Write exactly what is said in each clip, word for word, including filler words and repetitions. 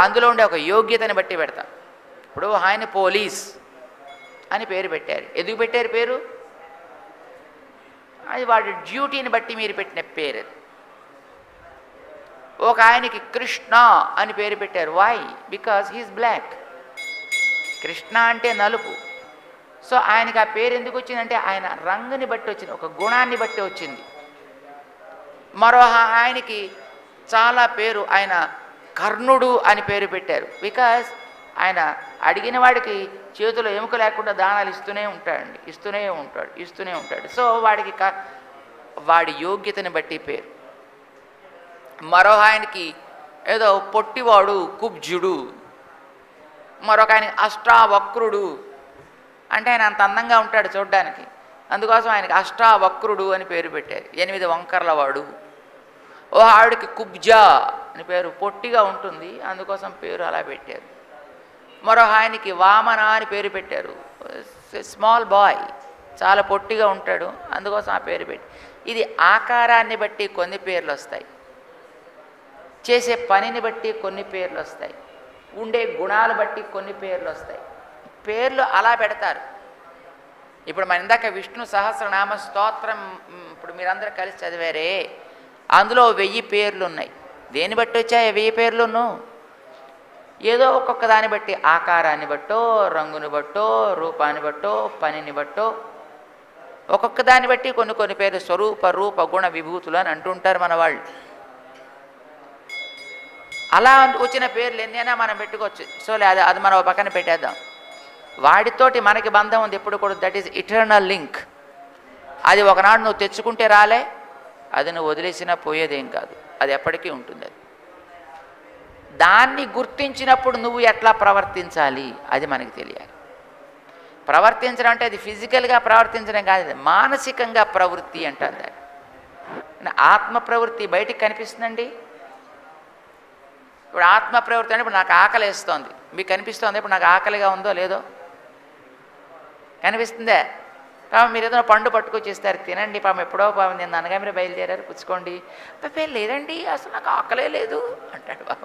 అందులో ఉండే ఒక యోగ్యతని బట్టి పెడతాం. ఇప్పుడు ఆయన పోలీస్ అని పేరు పెట్టారు. ఎందుకు పెట్టారు పేరు? అది వాడి డ్యూటీని బట్టి మీరు పెట్టిన పేరు. ఒక ఆయనకి కృష్ణ అని పేరు పెట్టారు. Why? Because he is black. Krishna అంటే నలుపు. సో ఆయనకి ఆ పేరు ఎందుకు వచ్చిందంటే ఆయన రంగుని బట్టి వచ్చింది, ఒక గుణాన్ని బట్టి వచ్చింది. మరో ఆయనకి చాలా పేరు, ఆయన కర్ణుడు అని పేరు పెట్టారు. బికాజ్ ఆయన అడిగిన వాడికి చేతిలో ఎముక లేకుండా దానాలు ఇస్తూనే ఉంటాడండి, ఇస్తూనే ఉంటాడు ఇస్తూనే ఉంటాడు సో వాడికి క వాడి యోగ్యతని బట్టి పేరు. మరో ఆయనకి ఏదో పొట్టివాడు కుబ్జుడు, మరొక ఆయన అష్టావక్రుడు అంటే ఆయన అంత అందంగా ఉంటాడు చూడ్డానికి, అందుకోసం ఆయనకి అష్టావక్రుడు అని పేరు పెట్టారు. ఎనిమిది వంకర్ల వాడు. ఓ ఆవిడికి కుబ్జా అని పేరు, పొట్టిగా ఉంటుంది అందుకోసం పేరు అలా పెట్టారు. మరో ఆయనకి వామన అని పేరు పెట్టారు. స్మాల్ బాయ్, చాలా పొట్టిగా ఉంటాడు అందుకోసం ఆ పేరు పెట్టి. ఇది ఆకారాన్ని బట్టి కొన్ని పేర్లు వస్తాయి, చేసే పనిని బట్టి కొన్ని పేర్లు వస్తాయి, ఉండే గుణాలు బట్టి కొన్ని పేర్లు వస్తాయి. పేర్లు అలా పెడతారు. ఇప్పుడు మన ఇందాక విష్ణు సహస్రనామ స్తోత్రం ఇప్పుడు మీరందరూ కలిసి చదివారే, అందులో వెయ్యి పేర్లు ఉన్నాయి. దేన్ని బట్టి వచ్చాయి వెయ్యి పేర్లును? ఏదో ఒక్కొక్క దాన్ని బట్టి, ఆకారాన్ని బట్టో, రంగుని బట్టో, రూపాన్ని బట్టో, పనిని బట్టో, ఒక్కొక్క దాన్ని బట్టి కొన్ని కొన్ని పేర్లు స్వరూప రూప గుణ విభూతులు అని అంటుంటారు మన వాళ్ళు. అలా వచ్చిన పేర్లు ఎన్నైనా మనం పెట్టుకోవచ్చు. సో లేదు అది మనం పక్కన పెట్టేద్దాం. వాడితోటి మనకి బంధం ఉంది ఎప్పుడు కూడా. That is eternal link. అది ఒకనాడు నువ్వు తెచ్చుకుంటే రాలే, అది నువ్వు వదిలేసినా పోయేదేం కాదు, అది ఎప్పటికీ ఉంటుంది. అది దాన్ని గుర్తించినప్పుడు నువ్వు ఎట్లా ప్రవర్తించాలి అది మనకి తెలియాలి. ప్రవర్తించడం అంటే అది ఫిజికల్గా ప్రవర్తించడం కాదు, అది మానసికంగా ప్రవృత్తి అంటారు దాన్ని. ఆత్మ ప్రవృత్తి బయటికి కనిపిస్తుందండి. ఇప్పుడు ఆత్మ ప్రవృత్తి అంటే ఇప్పుడు నాకు ఆకలి వేస్తోంది, మీకు కనిపిస్తోంది ఇప్పుడు నాకు ఆకలిగా ఉందో లేదో? కనిపిస్తుందే? పాపం మీరు ఏదైనా పండు పట్టుకొచ్చి ఇస్తారు, తినండి పాపం ఎప్పుడో పాపం నేను అనగా మీరు బయలుదేరారు పుచ్చుకోండి, పాపే లేదండి అసలు నాకు ఆకలే లేదు అంటాడు పాపం.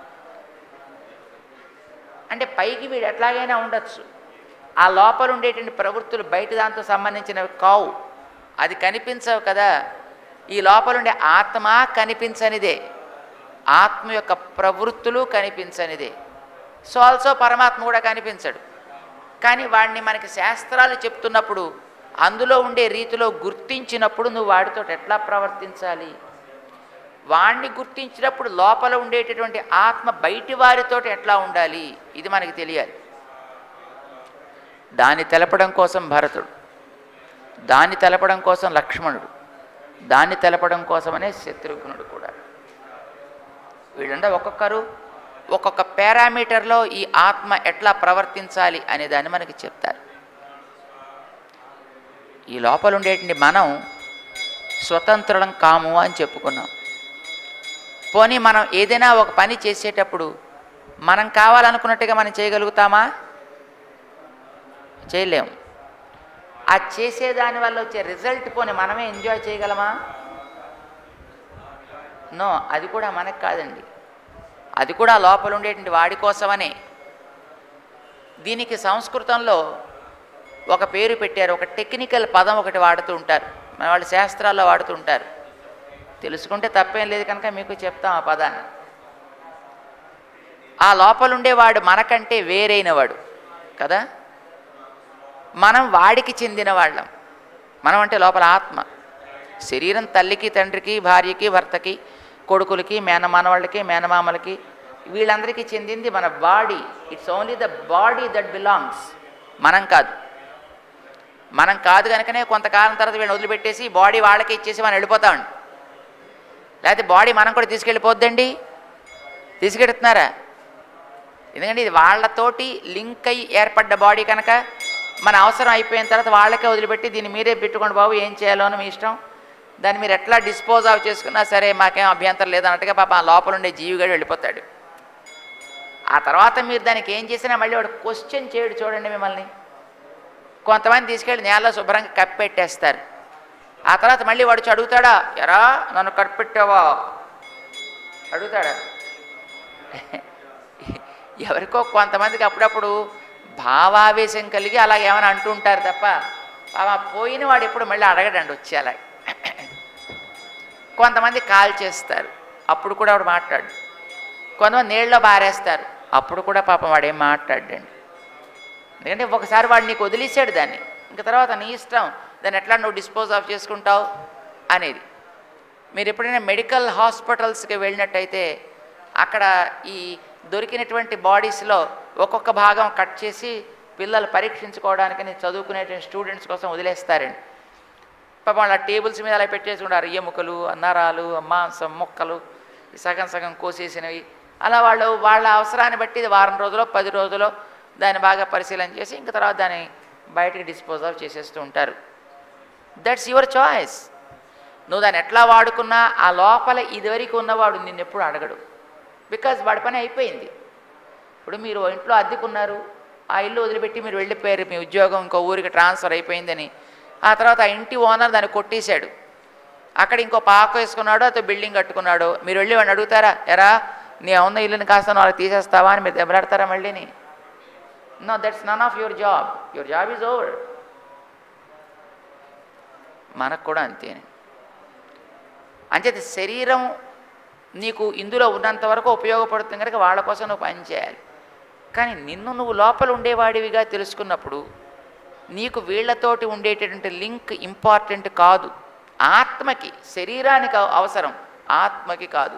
అంటే పైకి వీడు ఎట్లాగైనా ఉండొచ్చు, ఆ లోపల ఉండేటువంటి ప్రవృత్తులు బయట దాంతో సంబంధించినవి కావు, అది కనిపించవు కదా. ఈ లోపల ఉండే ఆత్మ కనిపించనిదే, ఆత్మ యొక్క ప్రవృత్తులు కనిపించనిదే. సో ఆల్సో పరమాత్మ కూడా కనిపించడు. కానీ వాడిని మనకి శాస్త్రాలు చెప్తున్నప్పుడు అందులో ఉండే రీతిలో గుర్తించినప్పుడు నువ్వు వాడితో ఎట్లా ప్రవర్తించాలి, వాడిని గుర్తించినప్పుడు లోపల ఉండేటటువంటి ఆత్మ బయటి వారితో ఎట్లా ఉండాలి ఇది మనకి తెలియాలి. దాన్ని తెలపడం కోసం భరతుడు, దాన్ని తెలపడం కోసం లక్ష్మణుడు, దాన్ని తెలపడం కోసమనే శత్రుఘ్నుడు కూడా. వీళ్ళంటే ఒక్కొక్కరు ఒక్కొక్క పారామీటర్లో ఈ ఆత్మ ఎట్లా ప్రవర్తించాలి అనే దాన్ని మనకి చెప్తారు. ఈ లోపల ఉండేటువంటి మనం స్వతంత్రం కాము అని చెప్పుకున్నాం. పోనీ మనం ఏదైనా ఒక పని చేసేటప్పుడు మనం కావాలనుకున్నట్టుగా మనం చేయగలుగుతామా? చేయలేము. ఆ చేసేదాని వల్ల వచ్చే రిజల్ట్ పోనీ మనమే ఎంజాయ్ చేయగలమా? నో, అది కూడా మనకు కాదండి, అది కూడా లోపల ఉండేటువంటి వాడి కోసమనే. దీనికి సంస్కృతంలో ఒక పేరు పెట్టారు, ఒక టెక్నికల్ పదం ఒకటి వాడుతూ ఉంటారు, మన వాళ్ళు శాస్త్రాల్లో వాడుతూ ఉంటారు. తెలుసుకుంటే తప్పేం లేదు కనుక మీకు చెప్తాం ఆ పదాన్ని. ఆ లోపల ఉండేవాడు మనకంటే వేరైనవాడు కదా, మనం వాడికి చెందిన వాళ్ళం. మనం అంటే లోపల ఆత్మ. శరీరం తల్లికి తండ్రికి భార్యకి భర్తకి కొడుకులకి మేనమానవాళ్ళకి మేనమామలకి వీళ్ళందరికీ చెందింది మన body. It's only the body that belongs, మనం కాదు. మనం కాదు కనుకనే కొంతకాలం తర్వాత వీళ్ళని వదిలిపెట్టేసి బాడీ వాళ్ళకే ఇచ్చేసి మనం వెళ్ళిపోతామండి. లేకపోతే బాడీ మనం కూడా తీసుకెళ్ళిపోద్దండి, తీసుకెళ్తున్నారా? ఎందుకంటే ఇది వాళ్ళతోటి లింక్ అయ్యి ఏర్పడ్డ బాడీ కనుక మన అవసరం అయిపోయిన తర్వాత వాళ్ళకే వదిలిపెట్టి దీన్ని మీరే పెట్టుకోండి బాబు, ఏం చేయాలో అని మీ ఇష్టం, దాన్ని మీరు ఎట్లా డిస్పోజ్ ఆఫ్ చేసుకున్నా సరే మాకేం అభ్యంతరం లేదన్నట్టుగా పాప ఆ లోపల ఉండే జీవిగాడు వెళ్ళిపోతాడు. ఆ తర్వాత మీరు దానికి ఏం చేసినా మళ్ళీ వాడు క్వశ్చన్ చేయడు. చూడండి మిమ్మల్ని కొంతమంది తీసుకెళ్ళి నేలలో శుభ్రంగా కప్పెట్టేస్తారు. ఆ తర్వాత మళ్ళీ వాడు అడుగుతాడా, ఎరా నన్ను కప్పెట్టావా అడుగుతాడా? ఎవరికో కొంతమందికి అప్పుడప్పుడు భావావేశం కలిగి అలా ఏమైనా అంటుంటారు తప్ప ఆ పోయిన వాడు ఎప్పుడు మళ్ళీ అడగడండి వచ్చి అలా. కొంతమంది కాల్ చేస్తారు, అప్పుడు కూడా వాడు మాట్లాడు. కొంతమంది నీళ్ళలో బారేస్తారు, అప్పుడు కూడా పాపం వాడేం మాట్లాడండి. ఎందుకంటే ఒకసారి వాడు నీకు వదిలేసాడు దాన్ని, ఇంక తర్వాత నీ ఇష్టం దాన్ని ఎట్లా నువ్వు డిస్పోజ్ ఆఫ్ చేసుకుంటావు అనేది. మీరు ఎప్పుడైనా మెడికల్ హాస్పిటల్స్కి వెళ్ళినట్టయితే అక్కడ ఈ దొరికినటువంటి బాడీస్లో ఒక్కొక్క భాగం కట్ చేసి పిల్లలు పరీక్షించుకోవడానికని చదువుకునేటువంటి స్టూడెంట్స్ కోసం వదిలేస్తారండి. పాపం వాళ్ళ టేబుల్స్ మీద అలా పెట్టేసి ఉంటారు, ఎముకలు, నరాలు, మాంసం ముక్కలు సగం సగం కోసేసినవి. అలా వాళ్ళు వాళ్ళ అవసరాన్ని బట్టి వారం రోజులో పది రోజులో దాన్ని బాగా పరిశీలన చేసి ఇంక తర్వాత దాన్ని బయటికి డిస్పోజ్ ఆఫ్ చేసేస్తూ ఉంటారు. That's your choice. నువ్వు దాన్ని ఎట్లా వాడుకున్నా ఆ లోపల ఇదివరకు ఉన్నవాడు నిన్ను ఎప్పుడు అడగడు, బికాజ్ వాడి పని అయిపోయింది. ఇప్పుడు మీరు ఇంట్లో అద్దెకున్నారు, ఆ ఇల్లు వదిలిపెట్టి మీరు వెళ్ళిపోయారు, మీ ఉద్యోగం ఇంకో ఊరికి ట్రాన్స్ఫర్ అయిపోయిందని. ఆ తర్వాత ఆ ఇంటి ఓనర్ దాన్ని కొట్టేశాడు, అక్కడ ఇంకో పాక వేసుకున్నాడు, అతను బిల్డింగ్ కట్టుకున్నాడు. మీరు వెళ్ళి వాడిని అడుగుతారా, ఎరా నీ ఉన్న ఇల్లుని కాస్త వాళ్ళకి తీసేస్తావా అని మీరు దెబ్బలాడతారా మళ్ళీని? No, that's none of your job. Your job is over. మనకు కూడా అంతేనే. అంచేత శరీరం నీకు ఇందులో ఉన్నంత వరకు ఉపయోగపడుతుంది కనుక వాళ్ళ కోసం నువ్వు పని చేయాలి. కానీ నిన్ను నువ్వు లోపల ఉండేవాడివిగా తెలుసుకున్నప్పుడు నీకు వీళ్లతోటి ఉండేటటువంటి లింక్ ఇంపార్టెంట్ కాదు. ఆత్మకి, శరీరానికి అవసరం, ఆత్మకి కాదు.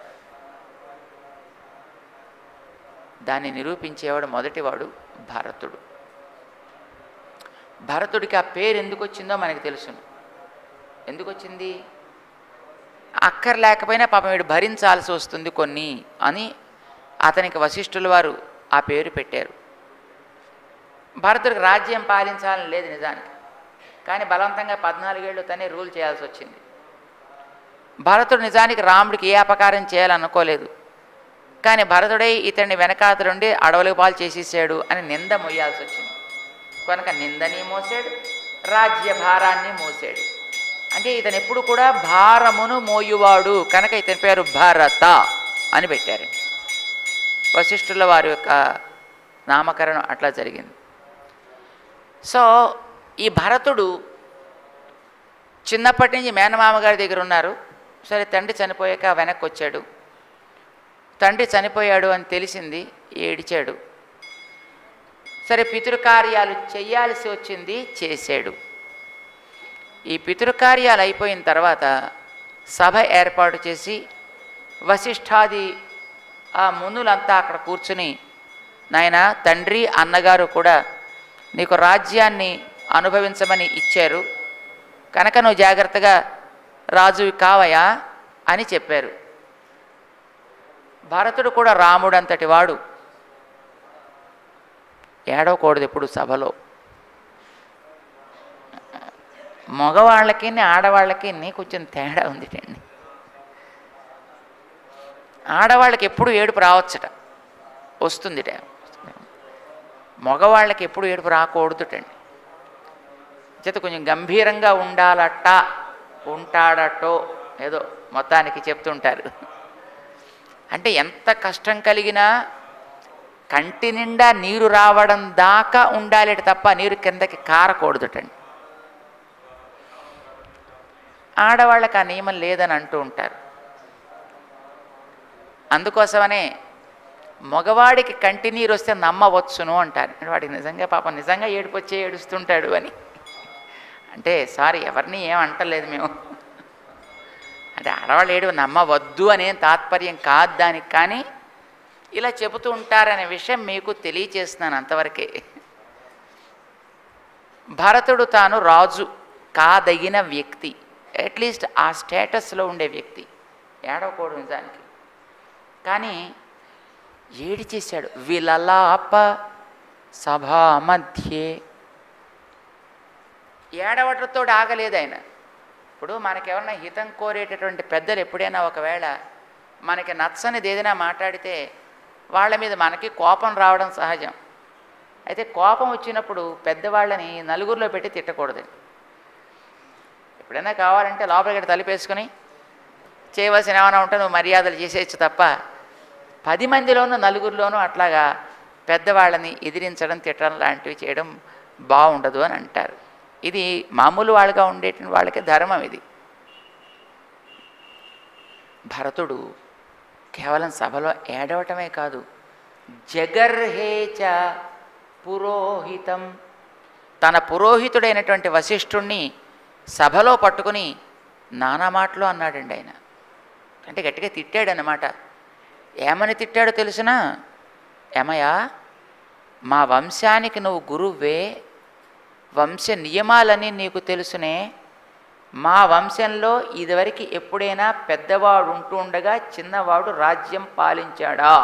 దాన్ని నిరూపించేవాడు మొదటివాడు భరతుడు. భరతుడికి ఆ పేరు ఎందుకు వచ్చిందో మనకి తెలుసును. ఎందుకు వచ్చింది? అక్కర్లేకపోయినా పాపం వీడు భరించాల్సి వస్తుంది కొన్ని అని అతనికి వశిష్ఠుల వారు ఆ పేరు పెట్టారు. భరతుడికి రాజ్యం పాలించాలని లేదు నిజానికి, కానీ బలవంతంగా పద్నాలుగేళ్ళు తనే రూల్ చేయాల్సి వచ్చింది. భరతుడు నిజానికి రాముడికి ఏ అపకారం చేయాలనుకోలేదు, కానీ భరతుడై ఇతన్ని వెనకాతలుండి అడవులకు పాలు చేసేసాడు అని నింద మోయాల్సి వచ్చింది. కనుక నిందని మోసాడు, రాజ్య భారాన్ని మోసాడు. అంటే ఇతను ఎప్పుడు కూడా భారమును మోయువాడు కనుక ఇతని పేరు భరత అని పెట్టారు. వశిష్ఠుల వారి యొక్క నామకరణం అట్లా జరిగింది. సో ఈ భరతుడు చిన్నప్పటి నుంచి మేనమామగారి దగ్గర ఉన్నారు. సరే, తండ్రి చనిపోయాక వెనక్కి వచ్చాడు. తండ్రి చనిపోయాడు అని తెలిసింది, ఏడిచాడు. సరే, పితృకార్యాలు చెయ్యాల్సి వచ్చింది, చేశాడు. ఈ పితృకార్యాలు అయిపోయిన తర్వాత సభ ఏర్పాటు చేసి వశిష్ఠాది ఆ మునులంతా అక్కడ కూర్చుని, నాయన తండ్రి అన్నగారు కూడా నీకు రాజ్యాన్ని అనుభవించమని ఇచ్చారు కనుక నువ్వు జాగ్రత్తగా రాజువి కావయా అని చెప్పారు. భరతుడు కూడా రాముడంతటి వాడు, ఏడవకూడదు ఎప్పుడు సభలో. మగవాళ్ళకి ఆడవాళ్ళకి కొంచెం తేడా ఉంది అండి. ఆడవాళ్ళకి ఎప్పుడు ఏడుపు రావచ్చుట, వస్తుందిట. మగవాళ్ళకి ఎప్పుడు ఏడుపు రాకూడదుటండి. చేత కొంచెం గంభీరంగా ఉండాలట, ఉంటాడటో ఏదో మొత్తానికి చెప్తుంటారు. అంటే ఎంత కష్టం కలిగినా కంటి నిండా నీరు రావడం దాకా ఉండాలి తప్ప నీరు కిందకి కారకూడదుటండి. ఆడవాళ్ళకి ఆ నియమం లేదని అంటూ ఉంటారు. అందుకోసమనే మగవాడికి కంటి నీరు వస్తే నమ్మవచ్చును అంటారు. అంటే వాడికి నిజంగా పాపం నిజంగా ఏడుపు వచ్చే ఏడుస్తుంటాడు అని. అంటే సారీ, ఎవరిని ఏం అంటలేదు మేము. అంటే ఆడవాళ్ళు ఏడు నమ్మవద్దు అనేం తాత్పర్యం కాదు దానికి, కానీ ఇలా చెబుతూ ఉంటారనే విషయం మీకు తెలియచేస్తున్నాను అంతవరకే. భరతుడు తాను రాజు కాదగిన వ్యక్తి, అట్లీస్ట్ ఆ స్టేటస్లో ఉండే వ్యక్తి, ఏడవకూడదు నిజానికి. కానీ ఏడి చేశాడు. విలలాప సభా మధ్యే, ఏడవటంతో ఆగలేదు ఆయన. ఇప్పుడు మనకెవరైనా హితం కోరేటటువంటి పెద్దలు ఎప్పుడైనా ఒకవేళ మనకి నచ్చనిది ఏదైనా మాట్లాడితే వాళ్ళ మీద మనకి కోపం రావడం సహజం. అయితే కోపం వచ్చినప్పుడు పెద్దవాళ్ళని నలుగురిలో పెట్టి తిట్టకూడదు. ఎప్పుడైనా కావాలంటే లోపలికి తలుపేసుకొని చేయవలసిన ఏమైనా ఉంటే నువ్వు మర్యాదలు చేసేయచ్చు తప్ప పది మందిలోనూ నలుగురిలోనూ అట్లాగా పెద్దవాళ్ళని ఎదిరించడం తిట్టడం లాంటివి చేయడం బాగుండదు అని అంటారు. ఇది మామూలు వాళ్ళగా ఉండేటువంటి వాళ్ళకి ధర్మం. ఇది భరతుడు కేవలం సభలో ఏడవటమే కాదు, జగర్హేచ పురోహితం, తన పురోహితుడైనటువంటి వశిష్ఠుణ్ణి సభలో పట్టుకుని నానా మాటలు అన్నాడండి. ఆయన అంటే గట్టిగా తిట్టాడనమాట. ఏమని తిట్టాడో తెలుసునా? ఏమయ్యా, మా వంశానికి నువ్వు గురువే, వంశ నియమాలని నీకు తెలుసునే. మా వంశంలో ఇదివరకు ఎప్పుడైనా పెద్దవాడు ఉంటూ ఉండగా చిన్నవాడు రాజ్యం పాలించాడా?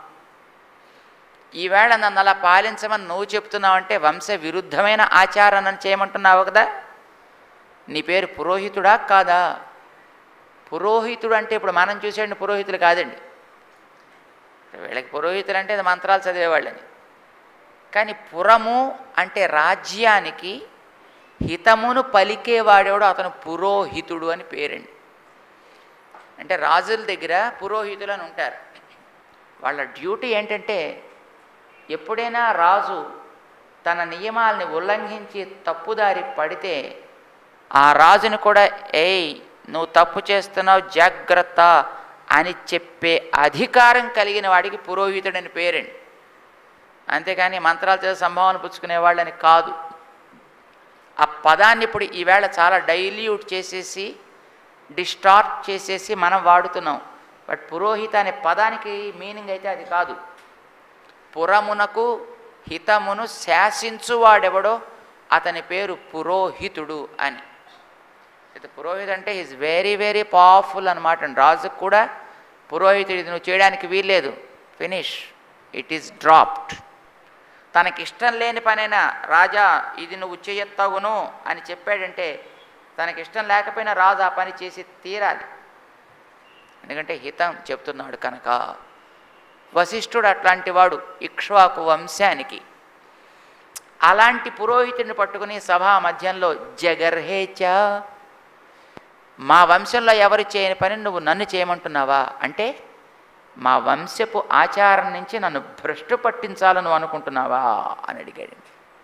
ఈవేళ నన్ను అలా పాలించమని నువ్వు చెప్తున్నావంటే వంశ విరుద్ధమైన ఆచారాన్ని చేయమంటున్నావు కదా. నీ పేరు పురోహితుడా కాదా? పురోహితుడు అంటే ఇప్పుడు మనం చూసేయండి, పురోహితులు కాదండి. వీళ్ళకి పురోహితులు అంటే మంత్రాలు చదివేవాళ్ళని. కానీ పురము అంటే రాజ్యానికి హితమును పలికేవాడేవాడు అతను పురోహితుడు అని పేరండి. అంటే రాజుల దగ్గర పురోహితులు అని ఉంటారు. వాళ్ళ డ్యూటీ ఏంటంటే ఎప్పుడైనా రాజు తన నియమాల్ని ఉల్లంఘించి తప్పుదారి పడితే ఆ రాజుని కూడా ఏయ్ నువ్వు తప్పు చేస్తున్నావు జాగ్రత్త అని చెప్పే అధికారం కలిగిన వాడికి పురోహితుడని పేరండి. అంతేకాని మంత్రాలు చేసి సంభావన పుచ్చుకునే వాళ్ళని కాదు. ఆ పదాన్ని ఇప్పుడు ఈవేళ చాలా డైల్యూట్ చేసేసి డిస్టార్ట్ చేసేసి మనం వాడుతున్నాం. బట్ పురోహిత అనే పదానికి మీనింగ్ అయితే అది కాదు. పురమునకు హితమును శాసించువాడెవడో అతని పేరు పురోహితుడు అని. అయితే పురోహితుడు అంటే ఈజ్ వెరీ వెరీ పవర్ఫుల్ అనమాట. రాజుకు కూడా పురోహితుడు ఇది నువ్వు చేయడానికి వీల్లేదు, ఫినిష్, ఇట్ ఈస్ డ్రాప్డ్. తనకిష్టం లేని పనైనా రాజా ఇది నువ్వు చేయత్తగును అని చెప్పాడంటే తనకిష్టం లేకపోయినా రాజు ఆ పని చేసి తీరాలి, ఎందుకంటే హితం చెప్తున్నాడు కనుక. వశిష్ఠుడు అట్లాంటి వాడు ఇక్ష్వాకు వంశానికి. అలాంటి పురోహితుడిని పట్టుకుని సభా మధ్యంలో జగర్హేచ, మా వంశంలో ఎవరు చేయని పని నువ్వు నన్ను చేయమంటున్నావా? అంటే మా వంశపు ఆచారం నుంచి నన్ను భ్రష్టు పట్టించాలని అనుకుంటున్నావా అని అడిగాడు.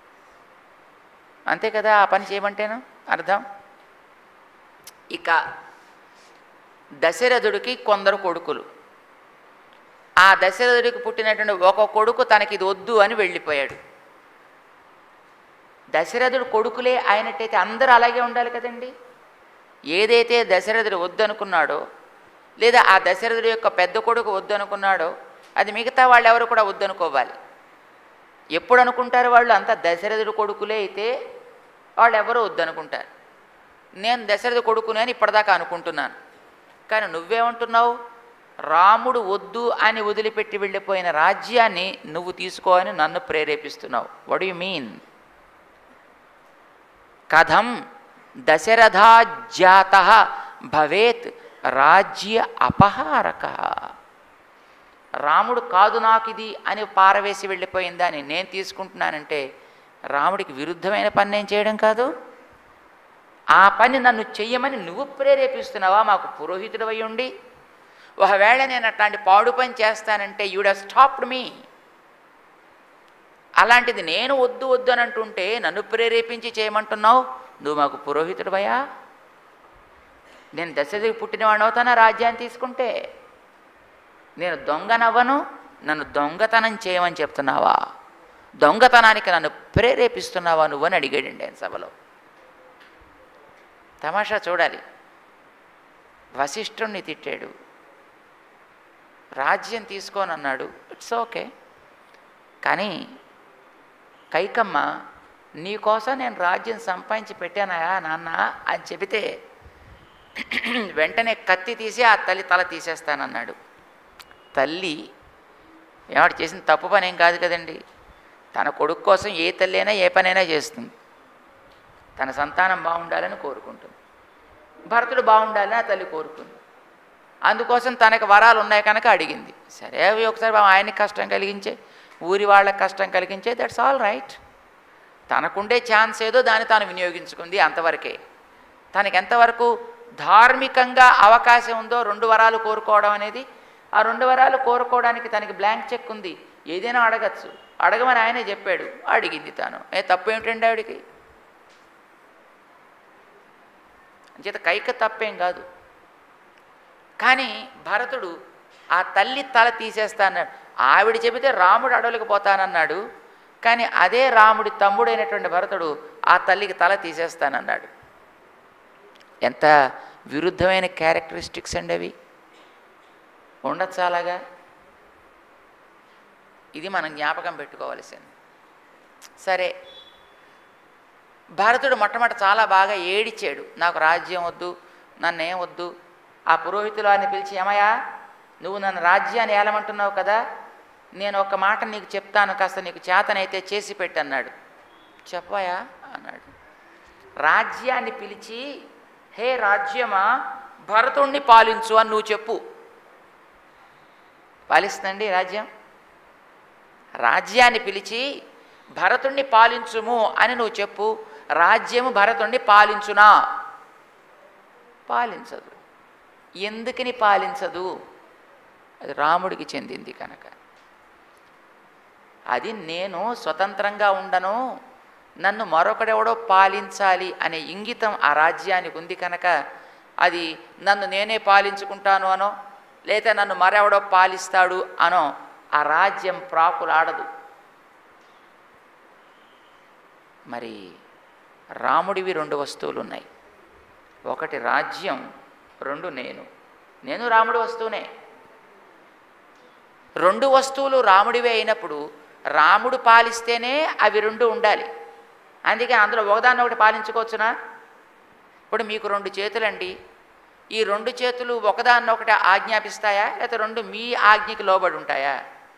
అంతే కదా ఆ పని చేయమంటేను అర్థం. ఇక దశరథుడికి కొందరు కొడుకులు. ఆ దశరథుడికి పుట్టినటువంటి ఒక కొడుకు తనకి ఇది వద్దు అని వెళ్ళిపోయాడు. దశరథుడు కొడుకులే అయినట్టయితే అందరూ అలాగే ఉండాలి కదండి. ఏదైతే దశరథుడు వద్దనుకున్నాడో లేదా ఆ దశరథుడి యొక్క పెద్ద కొడుకు వద్దనుకున్నాడో అది మిగతా వాళ్ళు ఎవరు కూడా వద్దనుకోవాలి. ఎప్పుడు అనుకుంటారు వాళ్ళు? అంతా దశరథుడు కొడుకులే అయితే వాళ్ళు ఎవరో వద్దనుకుంటారు. నేను దశరథుడు కొడుకునే అని ఇప్పటిదాకా అనుకుంటున్నాను. కానీ నువ్వేమంటున్నావు? రాముడు వద్దు అని వదిలిపెట్టి వెళ్ళిపోయిన రాజ్యాన్ని నువ్వు తీసుకో అని నన్ను ప్రేరేపిస్తున్నావు. What you mean? కథం దశరథాజ్జాత భవేత్ రాజ్య అపహారక. రాముడు కాదు నాకు ఇది అని పారవేసి వెళ్ళిపోయిందా అని నేను తీసుకుంటున్నానంటే రాముడికి విరుద్ధమైన పని నేను చేయడం కాదు. ఆ పని నన్ను చెయ్యమని నువ్వు ప్రేరేపిస్తున్నావా మాకు పురోహితుడు అయి ఉండి? ఒకవేళ నేను అట్లాంటి పాడు పని చేస్తానంటే యుడ్ హ్యావ్ స్టాప్డ్ మీ. అలాంటిది నేను వద్దు వద్దు అని అంటుంటే నన్ను ప్రేరేపించి చేయమంటున్నావు. నువ్వు మాకు పురోహితుడు అయ్యా? నేను దశరథుడికి పుట్టినవాడిని అవుతానా రాజ్యాన్ని తీసుకుంటే? నేను దొంగనవ్వను, నన్ను దొంగతనం చేయమని చెప్తున్నావా? దొంగతనానికి నన్ను ప్రేరేపిస్తున్నావా నువ్వు అని అడిగాడండి ఆయన సభలో. తమాషా చూడాలి. వశిష్ఠుణ్ణి తిట్టాడు, రాజ్యం తీసుకోనన్నాడు, ఇట్స్ ఓకే. కానీ కైకమ్మ నీకోసం నేను రాజ్యం సంపాదించి పెట్టానయా నాన్న అని చెబితే వెంటనే కత్తి తీసి ఆ తల్లి తల తీసేస్తానన్నాడు. తల్లి ఏమాడు చేసిన తప్పు పని ఏం కాదు కదండి. తన కొడుకు కోసం ఏ తల్లి అయినా ఏ పనైనా చేస్తుంది. తన సంతానం బాగుండాలని కోరుకుంటుంది. భరతుడు బాగుండాలని ఆ తల్లి కోరుకుంది. అందుకోసం తనకు వరాలు ఉన్నాయి కనుక అడిగింది. సరే అవి ఒకసారి ఆయనకి కష్టం కలిగించే, ఊరి వాళ్ళకి కష్టం కలిగించే, దట్స్ ఆల్ రైట్. తనకుండే ఛాన్స్ ఏదో దాన్ని తాను వినియోగించుకుంది, అంతవరకే. తనకి ఎంతవరకు ధార్మికంగా అవకాశం ఉందో రెండు వరాలు కోరుకోవడం అనేది ఆ రెండు వరాలు కోరుకోవడానికి తనకి బ్లాంక్ చెక్ ఉంది, ఏదైనా అడగచ్చు. అడగమని ఆయనే చెప్పాడు, అడిగింది తాను. ఏ తప్పు ఏమిటండి ఆవిడికి? అంచేత కైక తప్పేం కాదు. కానీ భరతుడు ఆ తల్లి తల తీసేస్తా అన్నాడు. ఆవిడ చెబితే రాముడు అడవులకు పోతానన్నాడు, కానీ అదే రాముడి తమ్ముడైనటువంటి భరతుడు ఆ తల్లికి తల తీసేస్తానన్నాడు. ఎంత విరుద్ధమైన క్యారెక్టరిస్టిక్స్ అండి అవి. ఉండొచ్చు అలాగా. ఇది మనం జ్ఞాపకం పెట్టుకోవలసింది. సరే, భరతుడు మొట్టమొదట చాలా బాగా ఏడిచాడు, నాకు రాజ్యం వద్దు, నన్నేం వద్దు. ఆ పురోహితులు అని పిలిచి, ఏమయ్యా నువ్వు నన్ను రాజ్యాన్ని ఏలమంటున్నావు కదా, నేను ఒక మాట నీకు చెప్తాను, కాస్త నీకు చేతనైతే చేసి పెట్టన్నాడు. చెప్పాయా అన్నాడు. రాజ్యాన్ని పిలిచి, హే రాజ్యమా భరతుణ్ణి పాలించు అని నువ్వు చెప్పు. పాలిస్తుందండి రాజ్యం? రాజ్యాన్ని పిలిచి భరతుణ్ణి పాలించుము అని నువ్వు చెప్పు. రాజ్యము భరతుణ్ణి పాలించునా? పాలించదు. ఎందుకని పాలించదు? అది రాముడికి చెందింది కనుక. అది నేను స్వతంత్రంగా ఉండను, నన్ను మరొకడెవడో పాలించాలి అనే ఇంగితం ఆ రాజ్యానికి ఉంది కనుక అది నన్ను నేనే పాలించుకుంటాను అనో, లేదా నన్ను మరెవడో పాలిస్తాడు అనో ఆ రాజ్యం ప్రాకులాడదు. మరి రాముడివి రెండు వస్తువులు ఉన్నాయి. ఒకటి రాజ్యం, రెండు నేను. నేను రాముడి వస్తువునే. రెండు వస్తువులు రాముడివే అయినప్పుడు రాముడు పాలిస్తేనే అవి రెండు ఉండాలి. అందుకే అందులో ఒకదాన్ని ఒకటి పాలించుకోవచ్చునా? ఇప్పుడు మీకు రెండు చేతులండి, ఈ రెండు చేతులు ఒకదాన్ని ఒకటి ఆజ్ఞాపిస్తాయా, లేకపోతే రెండు మీ ఆజ్ఞకి లోబడి ఉంటాయా?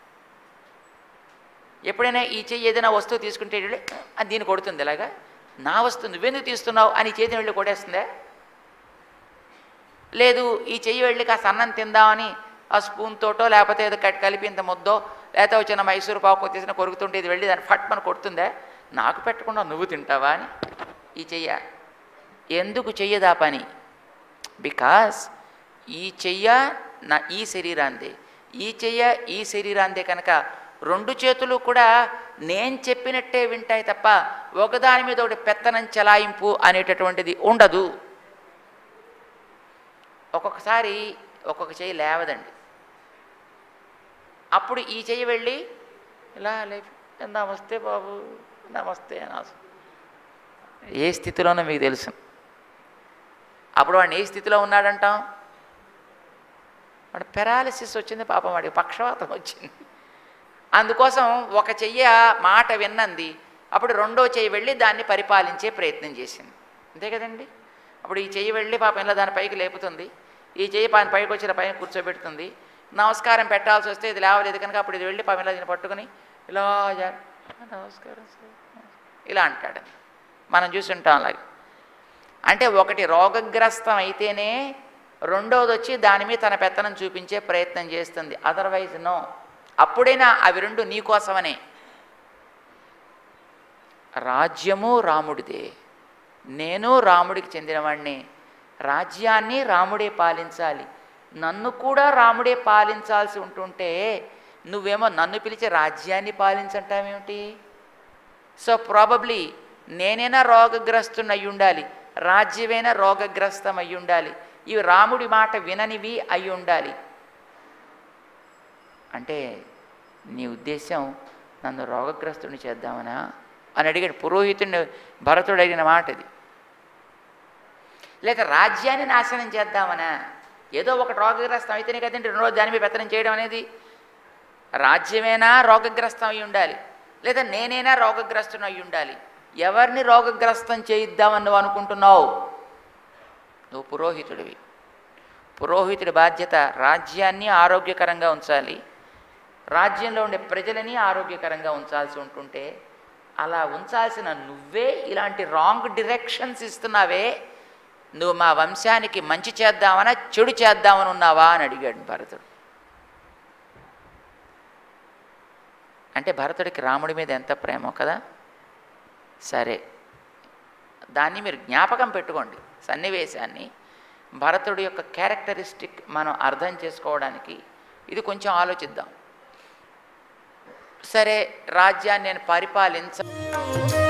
ఎప్పుడైనా ఈ చెయ్యి ఏదైనా వస్తువు తీసుకుంటే అది దీన్ని కొడుతుంది, ఇలాగా నా వస్తువు నువ్వెందుకు తీస్తున్నావు అని ఈ చేతిని వెళ్ళి కొట్టేస్తుందా? లేదు, ఈ చెయ్యి వెళ్ళి కాస్త అన్నం తిందామని ఆ స్పూన్ తోటో లేకపోతే ఏదో కలిపి ఇంత ముద్దో లేకపోతే వచ్చిన మైసూరు పాకు తీసిన కొరుకుతుంటే ఇది వెళ్ళి దాన్ని ఫట్ మన కొడుతుందా? నాకు పెట్టకుండా నువ్వు తింటావా అని ఈ చెయ్య ఎందుకు చెయ్యదా పని? బికాస్ ఈ చెయ్య నా ఈ శరీరాందే, ఈ చెయ్య ఈ శరీరాందే కనుక రెండు చేతులు కూడా నేను చెప్పినట్టే వింటాయి తప్ప ఒకదాని మీద ఒకటి పెత్తనం చలాయింపు అనేటటువంటిది ఉండదు. ఒక్కొక్కసారి ఒక్కొక్క చెయ్యి లేవదండి. అప్పుడు ఈ చెయ్యి వెళ్ళి ఇలా లేపి నమస్తే బాబు నమస్తే అని ఏ స్థితిలోనో మీకు తెలుసు. అప్పుడు వాడిని ఏ స్థితిలో ఉన్నాడంటాం? వాడు పెరాలిసిస్ వచ్చింది పాపం, వాడికి పక్షవాతం వచ్చింది. అందుకోసం ఒక చెయ్య మాట విన్నంది, అప్పుడు రెండో చెయ్యి వెళ్ళి దాన్ని పరిపాలించే ప్రయత్నం చేసింది. అంతే కదండి. అప్పుడు ఈ చెయ్యి వెళ్ళి పాపం ఇలా దాని పైకి లేపుతుంది, ఈ చెయ్యి పైన పైకి వచ్చిన పైన కూర్చోబెడుతుంది. నమస్కారం పెట్టాల్సి వస్తే ఇది లేవలేదు కనుక అప్పుడు ఇది వెళ్ళి పాపం ఇలా దీన్ని పట్టుకుని ఇలా నమస్కారం ఇలా అంటాడు. మనం చూసుంటాం అలాగే. అంటే ఒకటి రోగగ్రస్తం అయితేనే రెండోది వచ్చి దాని మీద తన పెత్తనం చూపించే ప్రయత్నం చేస్తుంది. Otherwise no. అప్పుడైనా అవి రెండు నీకోసమనే. రాజ్యము రాముడిదే, నేను రాముడికి చెందినవాడిని. రాజ్యాన్ని రాముడే పాలించాలి, నన్ను కూడా రాముడే పాలించాల్సి ఉంటుంటే నువ్వేమో నన్ను పిలిచి రాజ్యాన్ని పాలించంటావేమిటి? సో ప్రాబబ్లీ నేనైనా రోగగ్రస్తుని అయి ఉండాలి, రాజ్యమైనా రోగగ్రస్తం అయి ఉండాలి, ఇవి రాముడి మాట విననివి అయి ఉండాలి. అంటే నీ ఉద్దేశం నన్ను రోగగ్రస్తుని చేద్దామనా అని అడిగాడు పురోహితుడిని. భరతుడు అడిగిన మాట ఇది. లేక రాజ్యాన్ని నాశనం చేద్దామనా? ఏదో ఒకటి రోగగ్రస్తం అయితేనే కదండి రెండో దాని మీద పెత్తనం చేయడం అనేది. రాజ్యమైనా రోగగ్రస్తం అయి ఉండాలి, లేదా నేనైనా రోగగ్రస్తుని అయి ఉండాలి. ఎవరిని రోగగ్రస్తం చేయిద్దామని నువ్వు అనుకుంటున్నావు? నువ్వు పురోహితుడివి. పురోహితుడి బాధ్యత రాజ్యాన్ని ఆరోగ్యకరంగా ఉంచాలి, రాజ్యంలో ఉండే ప్రజలని ఆరోగ్యకరంగా ఉంచాల్సి ఉంటుంటే అలా ఉంచాల్సిన నువ్వే ఇలాంటి రాంగ్ డిరెక్షన్స్ ఇస్తున్నావే. నువ్వు మా వంశానికి మంచి చేద్దామనా చెడు చేద్దామని ఉన్నావా అని అడిగాడు భరతుడు. అంటే భరతుడికి రాముడి మీద ఎంత ప్రేమో కదా. సరే, దాన్ని మీరు జ్ఞాపకం పెట్టుకోండి. సన్నివేశాన్ని భరతుడి యొక్క క్యారెక్టరిస్టిక్ మనం అర్థం చేసుకోవడానికి ఇది కొంచెం ఆలోచిద్దాం. సరే, రాజ్యాన్ని నేను పరిపాలించ